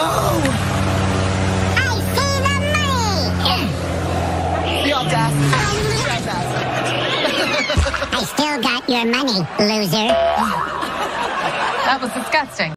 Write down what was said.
I see the money! The audacity. I still got your money, loser. That was disgusting.